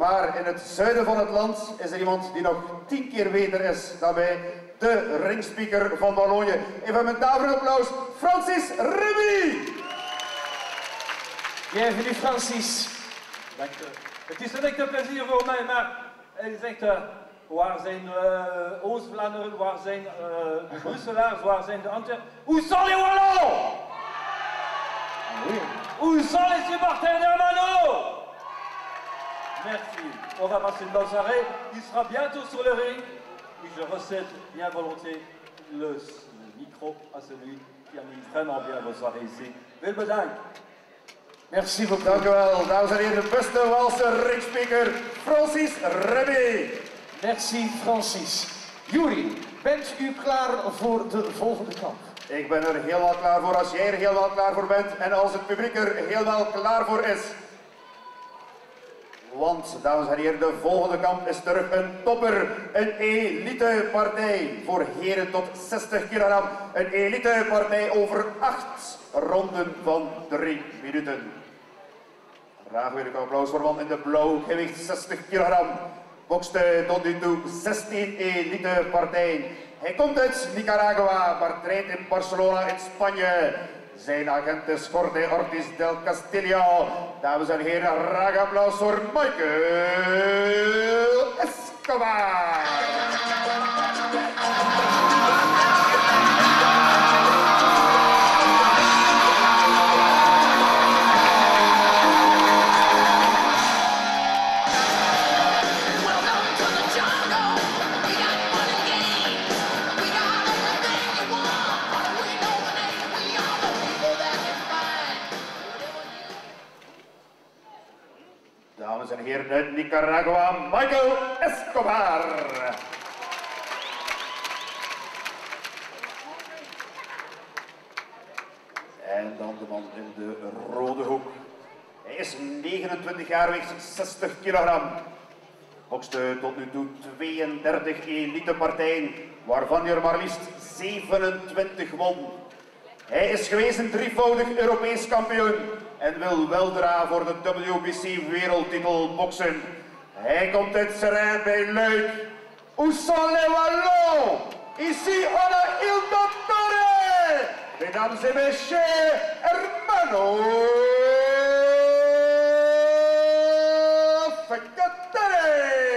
Maar in het zuiden van het land is er iemand die nog 10 keer beter is dan wij. De ringspeaker van Wallonië. Even met daverend applaus, Francis Remy. Bienvenue Francis. Dank u. Het is een echte plezier voor mij, maar hij zegt, waar zijn Oost-Vlaanderen, waar zijn de Brusselaars, waar zijn de Antwerpen? Où sont les Wallons? Où sont les supporters de Mano? Merci. On va passer une bonne soirée. Il sera bientôt sur le ring. Et je recède bien volontiers le micro à celui qui a mis vraiment bien vos soirées ici. Veel bedankt. Merci beaucoup. Dank u wel, dames en heren, de beste Waalse ringspeaker, Francis Remy. Merci Francis. Juri, bent u klaar voor de volgende kamp? Ik ben er helemaal klaar voor als jij er helemaal klaar voor bent en als het publiek er helemaal klaar voor is. Want, dames en heren, de volgende kamp is terug een topper, een elitepartij voor heren tot 60 kilogram. Een elitepartij over 8 ronden van 3 minuten. Graag wil ik een applaus voor man in de blauw gewicht 60 kilogram. Bokste tot nu toe 16 elitepartijen. Hij komt uit Nicaragua, maar traint in Barcelona in Spanje. Zijn agent is Jorge Ortiz del Castillo. Dames en heren, graag applaus voor Michael Escobar. Dames en heren uit Nicaragua, Michael Escobar. En dan de man in de rode hoek. Hij is 29 jaar, weegt 60 kilogram. Bokste tot nu toe 32 elitepartijen, waarvan hij er maar liefst 27 won. Hij is geweest een drievoudig Europees kampioen en wil weldra voor de WBC wereldtitel boksen. Hij komt uit Seraing bij Luik. Où sont les Wallons? Ici on a il dottore! Mesdames et messieurs, hermano Fekatele!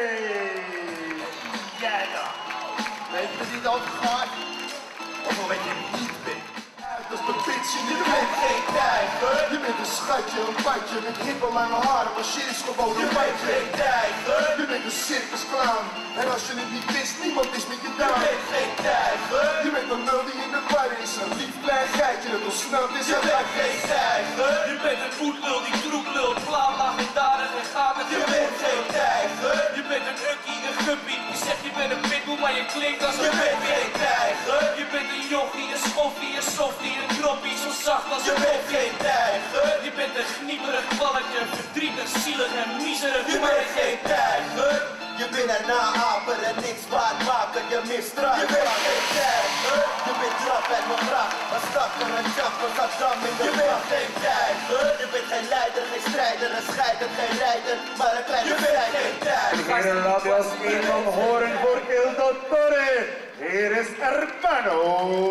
Jij dan? Weet je niet altijd gaat? Of al weet je niet bent? Dat is de bitch en je bent geen tijger. Je bent een schatje, een badje met hippe lange haren, maar shit is gewoon een bent geen tijger. Je bent een circusclown. En als je het niet wist, niemand is met je down. Je bent geen tijger. Je bent een lul die in de bar is, een lief klein geitje dat ontsnapt is. Je bent geen tijger. Je bent een voetlul die troep lult, klaar laagdadig en gaat met je bent geen tijger. Je bent een ukkie, een guppie, je zegt je bent een pitbull, maar je klinkt als Je een bent geen tijger. Je bent een jochie, een schoffie, een softie, een knoppie, zo zacht als Je een bent geen tijger. Je bent een gnieperig balletje, verdrietig, zielig en miserig. Je bent geen tijger. Je bent een naaper en niks waard maken, je misdraagt. Je bent geen tijger. Je bent drap en mijn graag, een stakker, een jaffer, Saddam in de Je bent geen tijger. Je bent geen leider, geen strijder, een scheider, geen rijder, maar een kleine strijder. Je bent geen tijger. Heren, laat u als een man horen voor Il Dottore. Hier is hermano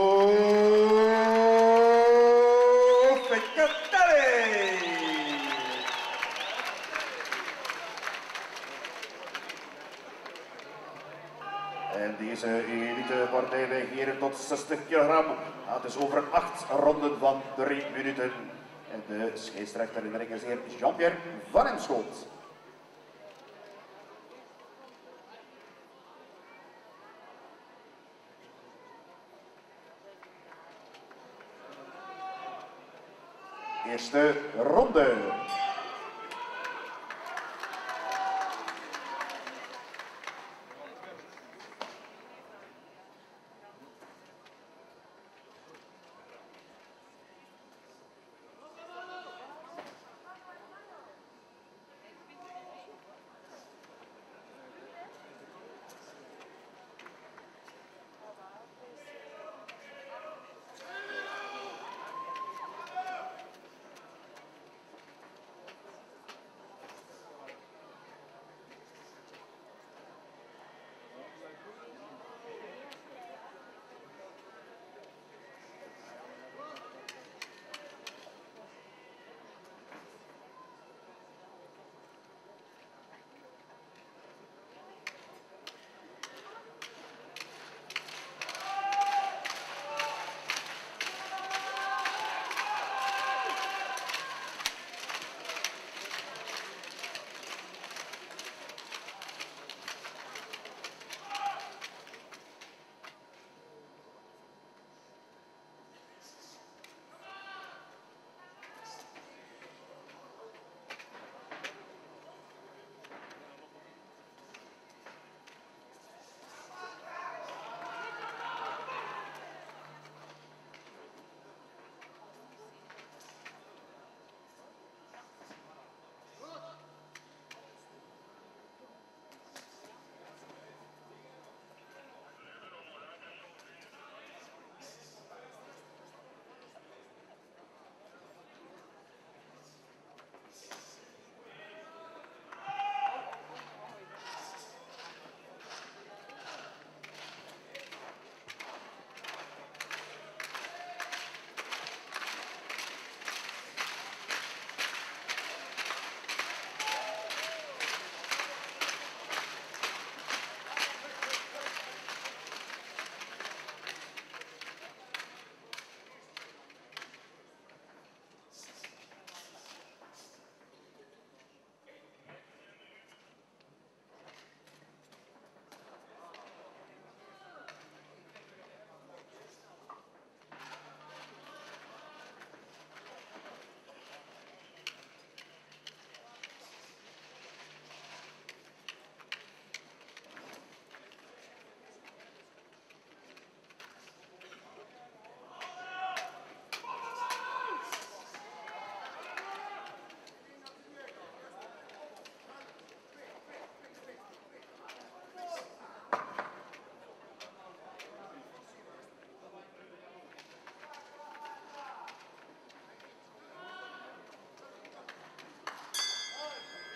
Fekatele. En deze elitepartij weegt heren tot 60 kilogram. Het is over 8 ronden van 3 minuten. En de scheidsrechter in de ring is heer Jean-Pierre van Emschoot. Eerste ronde.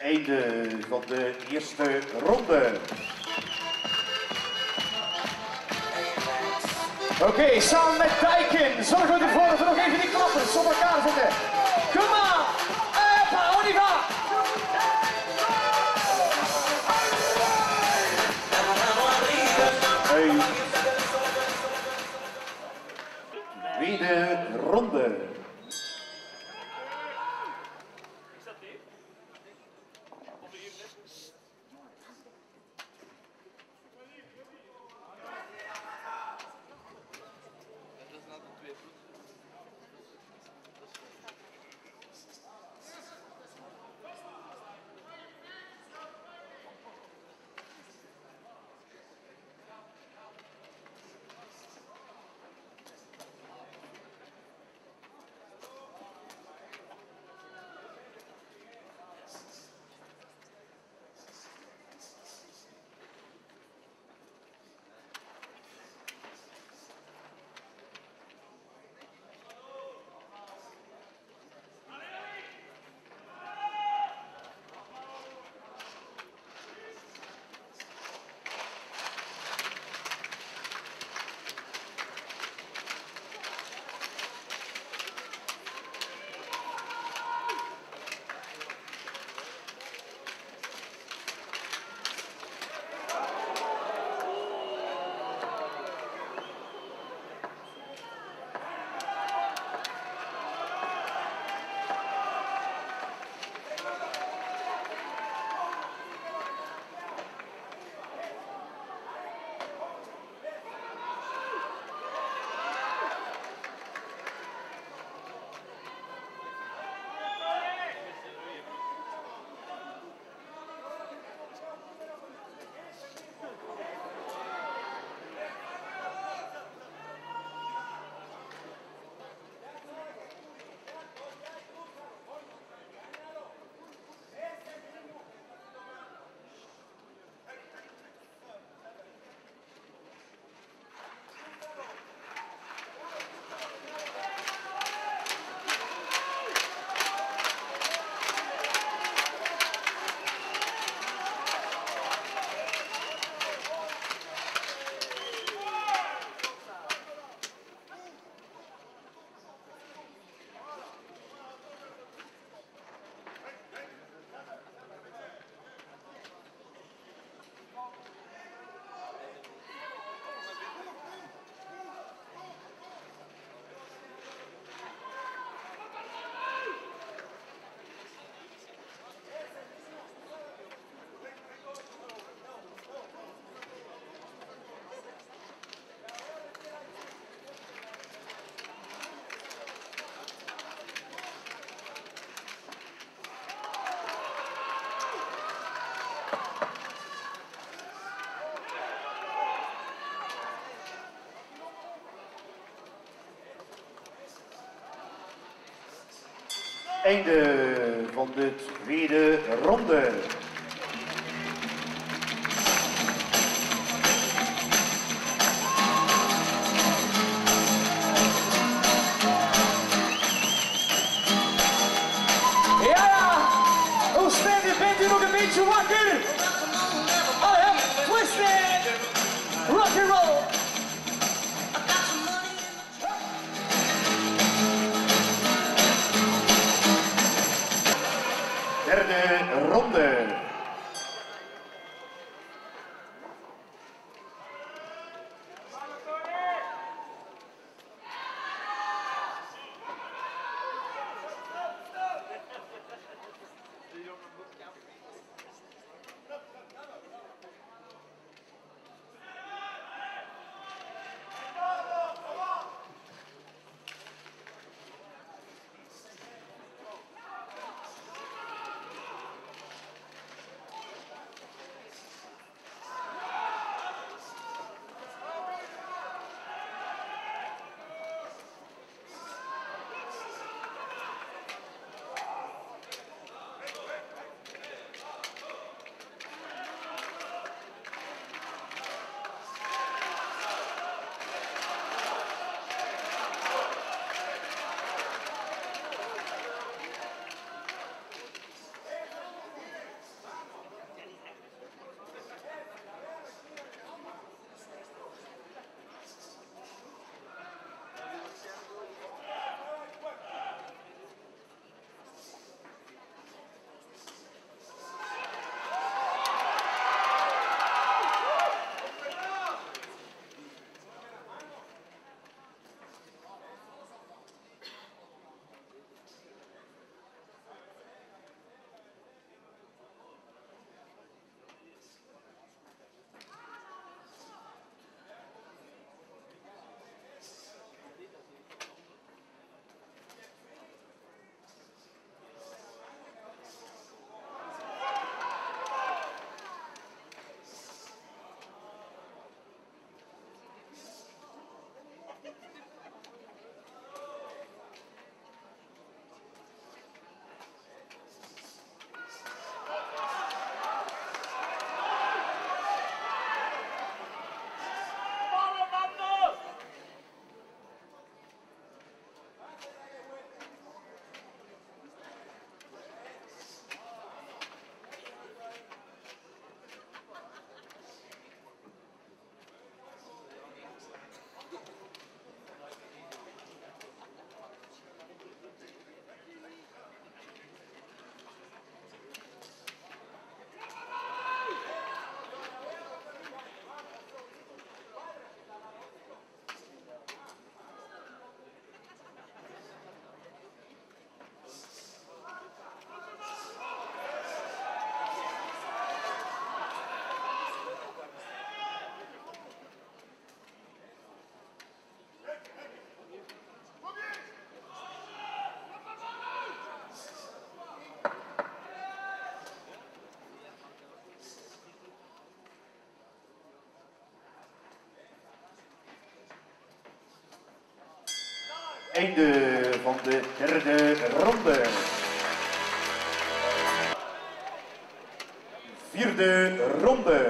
Einde van de eerste ronde. Oké, samen met Dijken zorgen we ervoor dat we nog even die klappers op elkaar zetten. Kom maar! On y va! Tweede ronde. Einde van de tweede ronde. Ja, Oostende, bent u nog een beetje wakker? Allee, twisted, rock and roll. Derde ronde. Einde van de derde ronde. Vierde ronde.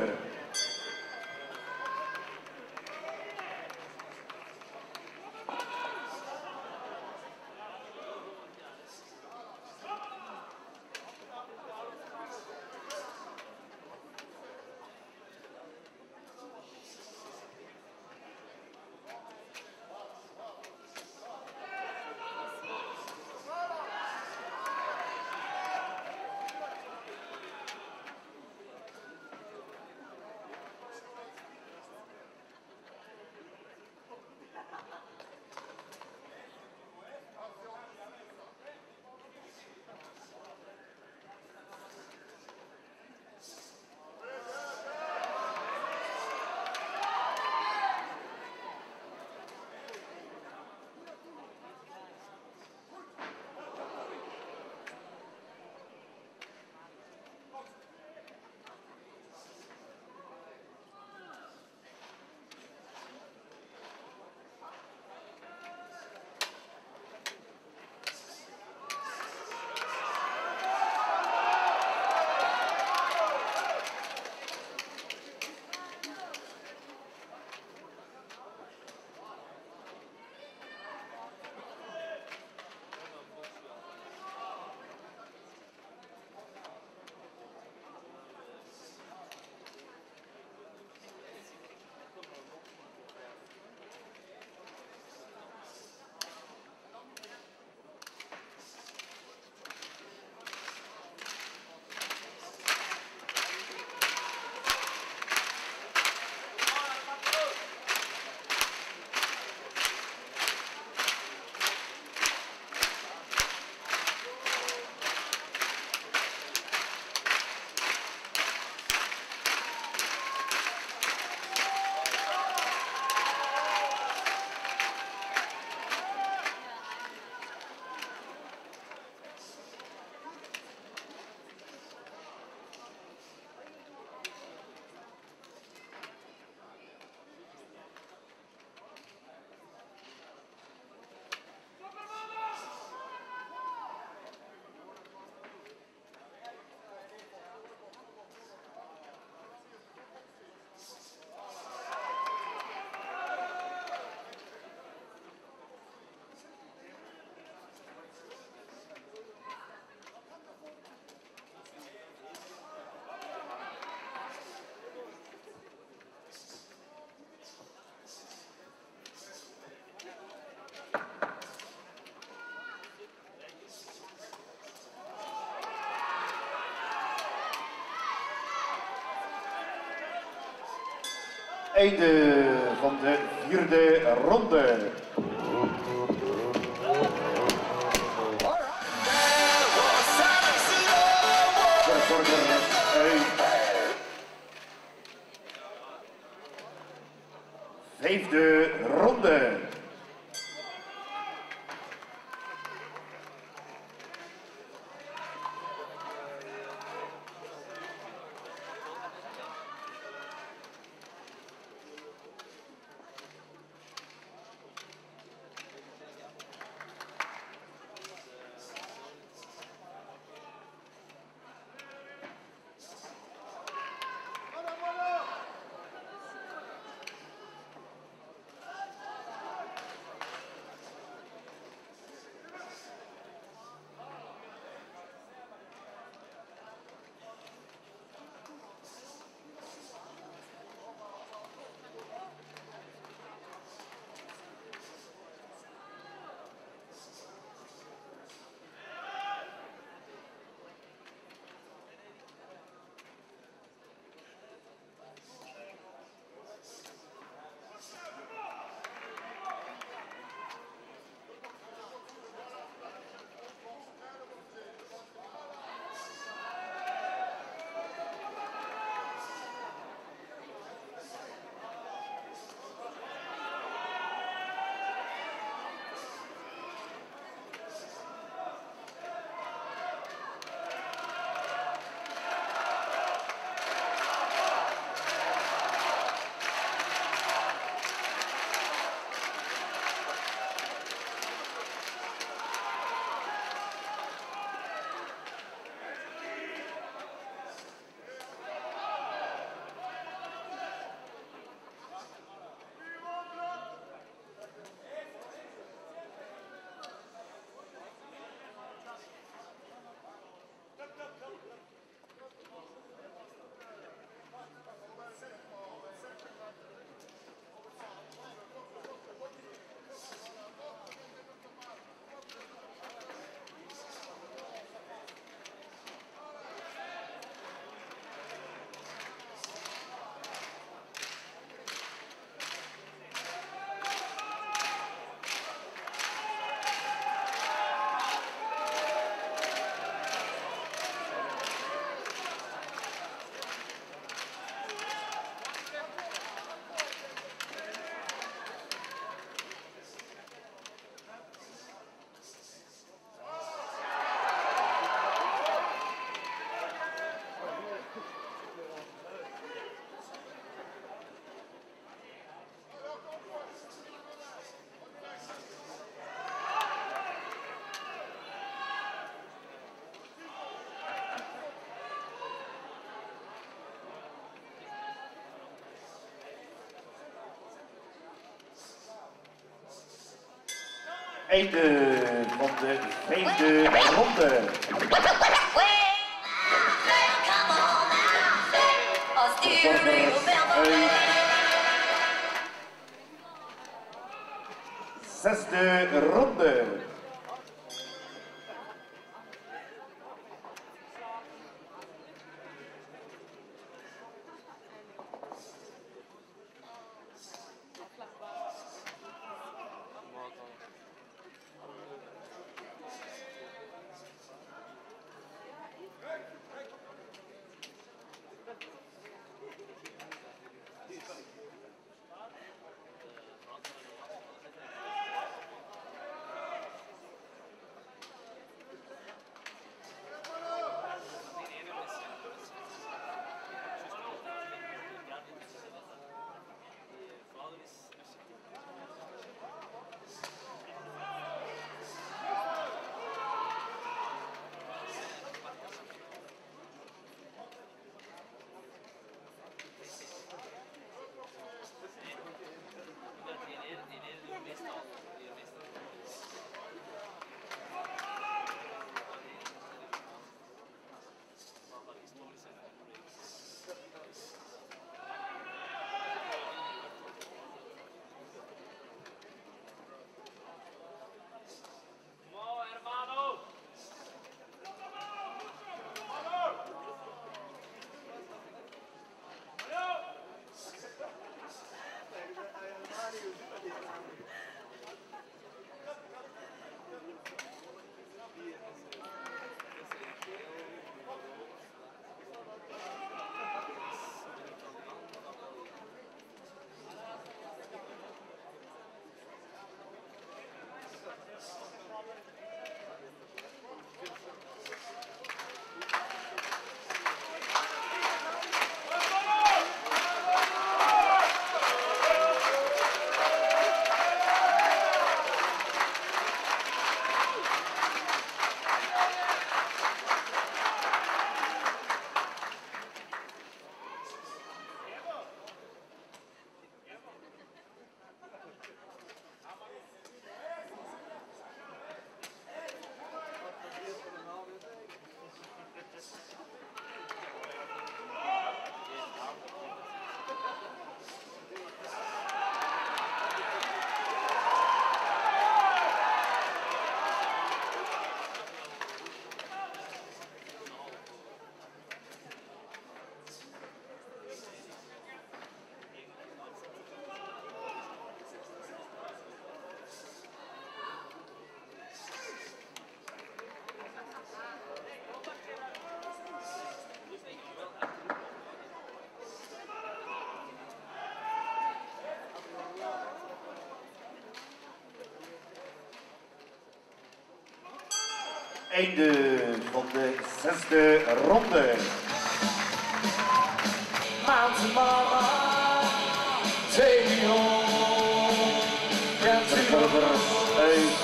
Einde van de vierde ronde. Vijfde ronde. Einde van de 5e ronde. Zesde ronde. Einde van de 6e ronde. Mountain Mama, take me home. Uit.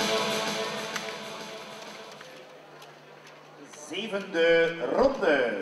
7e ronde.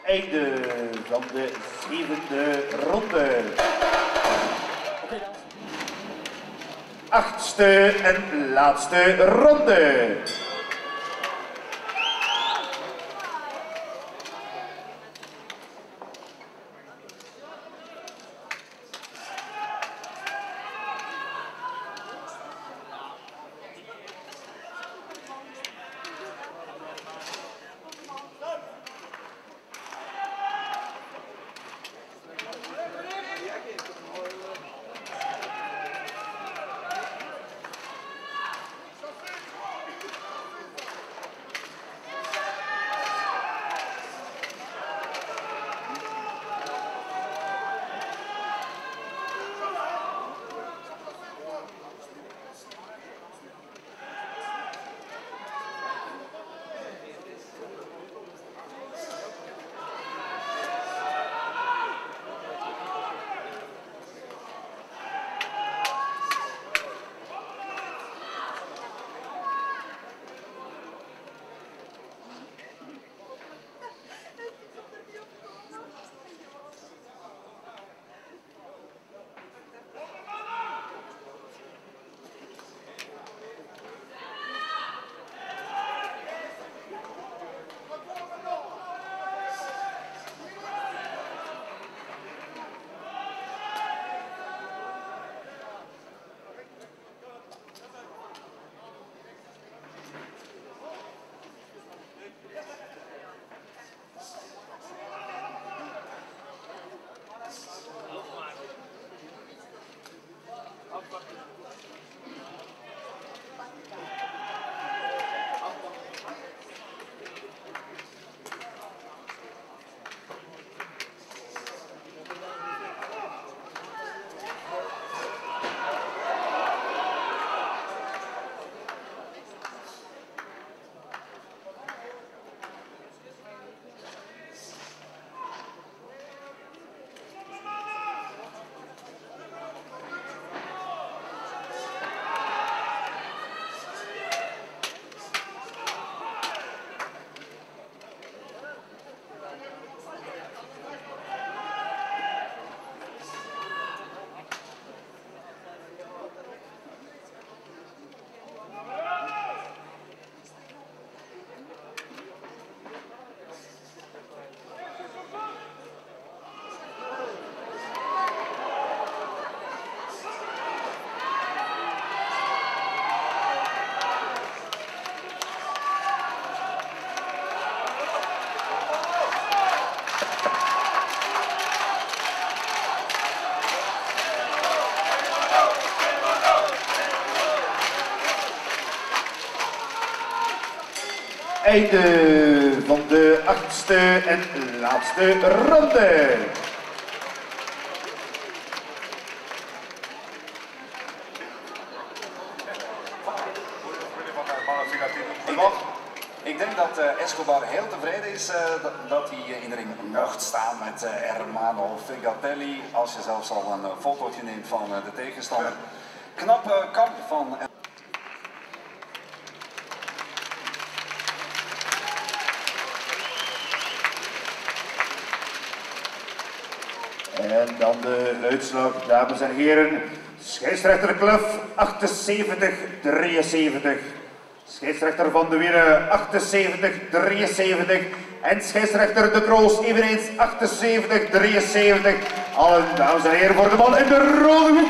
Einde van de 7e ronde. 8e en laatste ronde. Einde van de 8e en laatste ronde. Ik denk dat Escobar heel tevreden is dat hij in de ring mocht staan met Hermano Figatelli. Als je zelfs al een fotootje neemt van de tegenstander. Knappe kamp van... En dan de uitslag, dames en heren. Scheidsrechter Klef 78-73. Scheidsrechter Van de Wieren 78-73. En scheidsrechter De Kroos eveneens 78-73. Allen, dames en heren, voor de man in de rode hoek,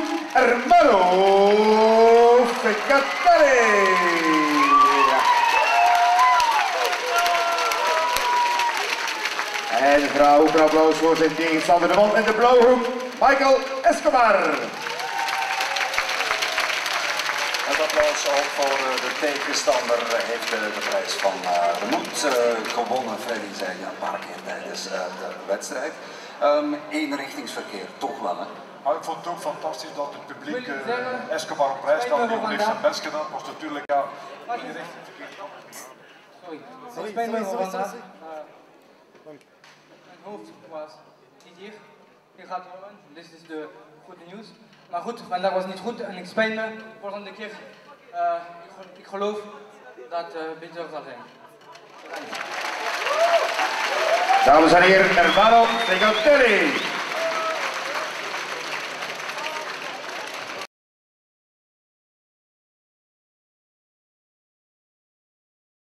Hermano Figatelli. En graag ook een applaus voor zijn tegenstander, de man in de blauwe hoek, Michael Escobar. Het applaus ook voor de tegenstander heeft de prijs van Remoet gewonnen. Freddy zei een paar keer tijdens de wedstrijd. Eenrichtingsverkeer, toch wel hè? Maar ik vond het ook fantastisch dat het publiek Escobar op prijs stelde. Die heeft zijn best gedaan. Het was natuurlijk ja, eenrichtingsverkeer. Sorry. Spijt me voor vandaag. Mijn hoofd was niet hier. Hier gaat het rollen. Dit is de goede nieuws. Maar goed, vandaag was niet goed en ik spijt me. Volgende keer, ik geloof dat het beter zal zijn. Dames en heren, Hermano Segotelli.